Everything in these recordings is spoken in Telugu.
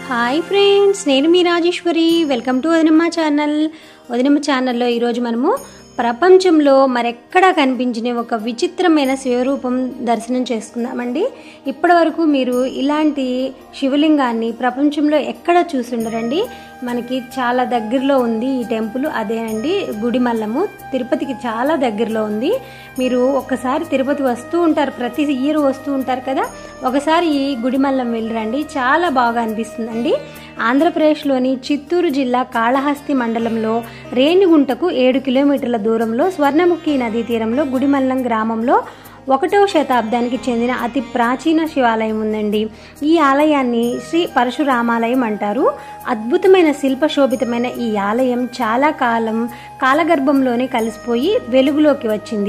హాయ్ ఫ్రెండ్స్, నేను మీ Rajeshwari. Welcome to Vadinamma channel. Vadinamma ఛానల్లో ఈరోజు మనము ప్రపంచంలో మరెక్కడా కనిపించిన ఒక విచిత్రమైన శివరూపం దర్శనం చేసుకుందామండి. ఇప్పటి వరకు మీరు ఇలాంటి శివలింగాన్ని ప్రపంచంలో ఎక్కడ చూసుండరండి. మనకి చాలా దగ్గరలో ఉంది ఈ టెంపుల్, అదేనండి గుడిమల్లము. తిరుపతికి చాలా దగ్గరలో ఉంది. మీరు ఒక్కసారి తిరుపతి వస్తూ ఉంటారు, ప్రతి ఇయర్ వస్తూ ఉంటారు కదా, ఒకసారి ఈ గుడిమల్లం వెళ్ళిరండి, చాలా బాగా అనిపిస్తుందండి. ఆంధ్రప్రదేశ్లోని చిత్తూరు జిల్లా కాళహస్తి మండలంలో రేణిగుంటకు 7 కిలోమీటర్ల దూరంలో స్వర్ణముఖి నదీ తీరంలో గుడిమల్లం గ్రామంలో 1వ శతాబ్దానికి చెందిన అతి ప్రాచీన శివాలయం ఉందండి. ఈ ఆలయాన్ని శ్రీ పరశురామాలయం అంటారు. అద్భుతమైన శిల్పశోభితమైన ఈ ఆలయం చాలా కాలగర్భంలోనే కలిసిపోయి వెలుగులోకి వచ్చింది.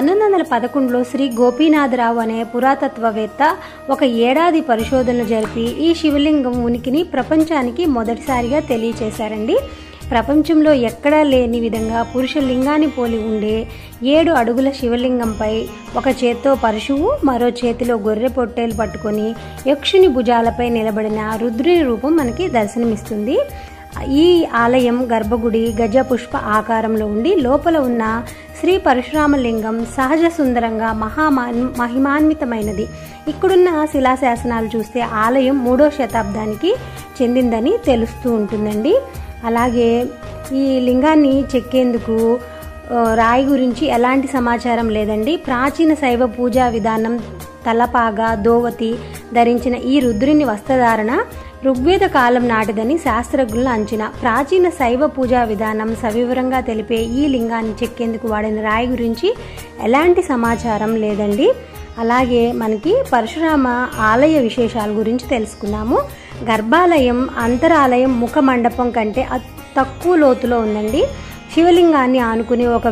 1911లో శ్రీ గోపీనాథరావు అనే పురాతత్వవేత్త ఒక ఏడాది పరిశోధనలు జరిపి ఈ శివలింగం ఉనికిని ప్రపంచానికి మొదటిసారిగా తెలియచేశారండి. ప్రపంచంలో ఎక్కడా లేని విధంగా పురుష లింగాన్ని పోలి ఉండే 7 అడుగుల శివలింగంపై ఒక చేత్తో పరశువు, మరో చేతిలో గొర్రె పొట్టేలు పట్టుకొని యక్షుని భుజాలపై నిలబడిన రుద్రుని రూపం మనకి దర్శనమిస్తుంది. ఈ ఆలయం గర్భగుడి గజ పుష్ప ఆకారంలో ఉండి లోపల ఉన్న శ్రీ పరశురామలింగం సహజ సుందరంగా మహిమాన్వితమైనది. ఇక్కడున్న శిలాశాసనాలు చూస్తే ఆలయం 3వ శతాబ్దానికి చెందిందని తెలుస్తూ ఉంటుందండి. అలాగే ఈ లింగాన్ని చెక్కేందుకు రాయి గురించి ఎలాంటి సమాచారం లేదండి. ప్రాచీన శైవ పూజా విధానం తలపాగా దోవతి ధరించిన ఈ రుద్రుని వస్త్రధారణ ఋగ్వేద కాలం నాటిదని శాస్త్రజ్ఞుల అంచనా. ప్రాచీన శైవ పూజా విధానం సవివరంగా తెలిపే ఈ లింగాన్ని చెక్కేందుకు వాడిన రాయి గురించి ఎలాంటి సమాచారం లేదండి. అలాగే మనకి పరశురామ ఆలయ విశేషాల గురించి తెలుసుకున్నాము. గర్భాలయం అంతరాలయం ముఖ మండపం కంటే తక్కువ లోతులో ఉందండి. శివలింగాన్ని ఆనుకుని ఒక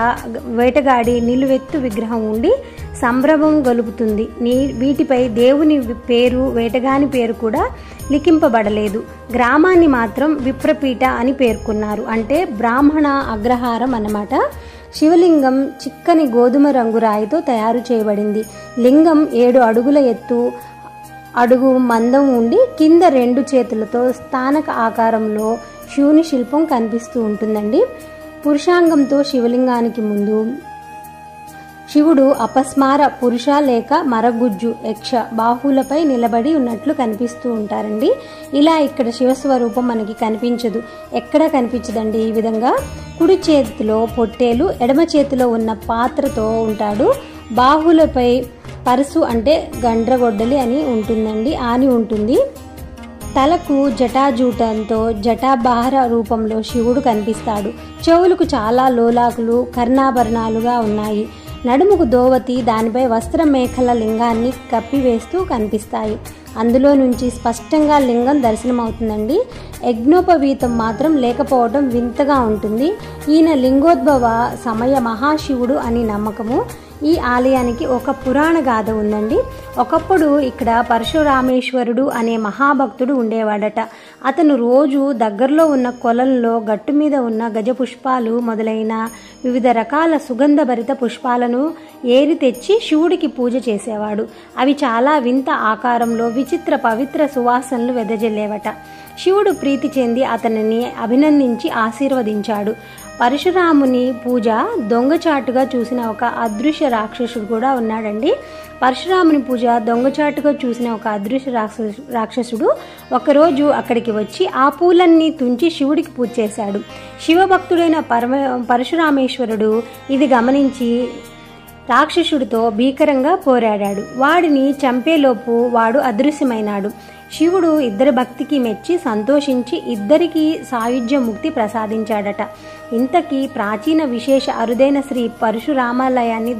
వేటగాడి నిలువెత్తు విగ్రహం ఉండి సంభ్రమం గొలుపుతుంది. వీటిపై దేవుని పేరు, వేటగాని పేరు కూడా లిఖింపబడలేదు. గ్రామాన్ని మాత్రం విప్రపీఠ అని పేర్కొన్నారు, అంటే బ్రాహ్మణ అగ్రహారం అన్నమాట. శివలింగం చిక్కని గోధుమ రంగు రాయితో తయారు చేయబడింది. లింగం 7 అడుగుల ఎత్తు, అడుగు మందం ఉండి కింద 2 చేతులతో స్థానక ఆకారంలో శివుని శిల్పం కనిపిస్తూ ఉంటుందండి. పురుషాంగంతో శివలింగానికి ముందు శివుడు అపస్మార పురుష లేక మరగుజ్జు యక్ష బాహువులపై నిలబడి ఉన్నట్లు కనిపిస్తూ ఉంటారండి. ఇలా ఇక్కడ శివస్వరూపం మనకి కనిపించదు, ఎక్కడ కనిపించదండి. ఈ విధంగా కుడి చేతిలో పొట్టేలు, ఎడమ చేతిలో ఉన్న పాత్రతో ఉంటాడు. బాహువులపై పరసు అంటే గండ్రగొడ్డలి అని ఉంటుందండి, ఆని ఉంటుంది. తలకు జటాజూటంతో జటాభార రూపంలో శివుడు కనిపిస్తాడు. చెవులకు చాలా లోలాకులు కర్ణాభరణాలుగా ఉన్నాయి. నడుముకు దోవతి, దానిపై వస్త్ర మేఖల లింగాన్ని కప్పివేస్తూ కనిపిస్తాయి. అందులో నుంచి స్పష్టంగా లింగం దర్శనమవుతుందండి. యజ్ఞోపవీతం మాత్రం లేకపోవడం వింతగా ఉంటుంది. ఈయన లింగోద్భవ సమయ మహాశివుడు అని నమ్మకము. ఈ ఆలయానికి ఒక పురాణ గాథ ఉందండి. ఒకప్పుడు ఇక్కడ పరశురామేశ్వరుడు అనే మహాభక్తుడు ఉండేవాడట. అతను రోజు దగ్గరలో ఉన్న కొలంలో గట్టు మీద ఉన్న గజ పుష్పాలు మొదలైన వివిధ రకాల సుగంధభరిత పుష్పాలను ఏరి తెచ్చి శివుడికి పూజ చేసేవాడు. అవి చాలా వింత ఆకారంలో విచిత్ర పవిత్ర సువాసనలు వెదజల్లేవట. శివుడు ప్రీతి చెంది అతనిని అభినందించి ఆశీర్వదించాడు. పరశురాముని పూజ దొంగచాటుగా చూసిన ఒక అదృశ్య రాక్షసుడు కూడా ఉన్నాడండి. పరశురాముని పూజ దొంగచాటుగా చూసిన ఒక అదృశ్య రాక్షసుడు ఒకరోజు అక్కడికి వచ్చి ఆ పూలన్నీ తుంచి శివుడికి పూజ చేశాడు. శివభక్తుడైన పరశురామేశ్వరుడు ఇది గమనించి రాక్షసుడితో భీకరంగా పోరాడాడు. వాడిని చంపేలోపు వాడు అదృశ్యమైనాడు. శివుడు ఇద్దరి భక్తికి మెచ్చి సంతోషించి ఇద్దరికి సాయుధ్య ముక్తి ప్రసాదించాడట. ఇంతకీ ప్రాచీన విశేష అరుదైన శ్రీ పరశురామాలయాన్ని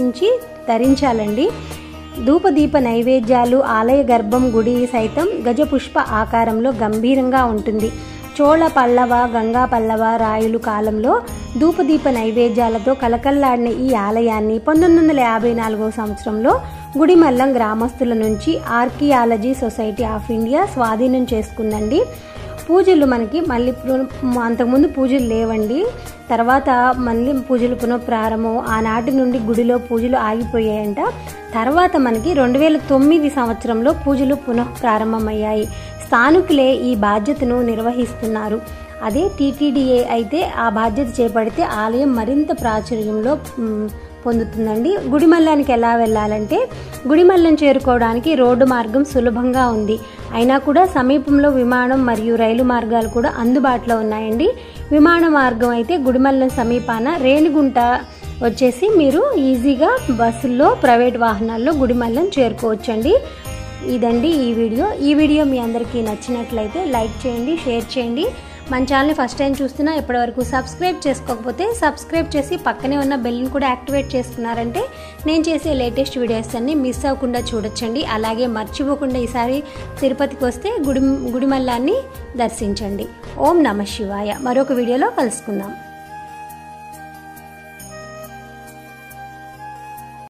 ధరించాలండి. ధూపదీప నైవేద్యాలు, ఆలయ గర్భం గుడి సైతం గజపుష్ప ఆకారంలో గంభీరంగా ఉంటుంది. చోళ పల్లవ, గంగా పల్లవ రాయులు కాలంలో ధూపదీప నైవేద్యాలతో కలకల్లాడిన ఈ ఆలయాన్ని 1954వ సంవత్సరంలో గుడిమల్లం గ్రామస్తుల నుంచి ఆర్కియాలజీ సొసైటీ ఆఫ్ ఇండియా స్వాధీనం చేసుకుందండి. పూజలు మనకి మళ్ళీ అంతకుముందు పూజలు లేవండి. తర్వాత మళ్ళీ పూజలు పునఃప్రారంభం. ఆనాటి నుండి గుడిలో పూజలు ఆగిపోయాయంట. తర్వాత మనకి 2009 సంవత్సరంలో పూజలు పునఃప్రారంభమయ్యాయి. స్థానికులే ఈ బాధ్యతను నిర్వహిస్తున్నారు. అదే టీటీడీఏ అయితే ఆ బాధ్యత చేపడితే ఆలయం మరింత ప్రాచుర్యంలో పొందుతుందండి. గుడిమల్లానికి ఎలా వెళ్ళాలంటే గుడిమల్లం చేరుకోవడానికి రోడ్డు మార్గం సులభంగా ఉంది. అయినా కూడా సమీపంలో విమానం మరియు రైలు మార్గాలు కూడా అందుబాటులో ఉన్నాయండి. విమాన మార్గం అయితే గుడిమల్లం సమీపాన రేణిగుంట వచ్చేసి మీరు ఈజీగా బస్సుల్లో ప్రైవేట్ వాహనాల్లో గుడిమల్లం చేరుకోవచ్చండి. ఇదండి ఈ వీడియో మీ అందరికీ నచ్చినట్లయితే లైక్ చేయండి, షేర్ చేయండి. మన ఛానల్ని ఫస్ట్ టైం చూస్తున్నా ఇప్పటివరకు సబ్స్క్రైబ్ చేసుకోకపోతే సబ్స్క్రైబ్ చేసి పక్కనే ఉన్న బెల్ని కూడా యాక్టివేట్ చేసుకున్నారంటే నేను చేసే లేటెస్ట్ వీడియోస్ అన్ని మిస్ అవ్వకుండా చూడొచ్చండి. అలాగే మర్చిపోకుండా ఈసారి తిరుపతికి వస్తే గుడిమల్లాన్ని దర్శించండి. ఓం నమః శివాయ. మరొక వీడియోలో కలుసుకుందాం.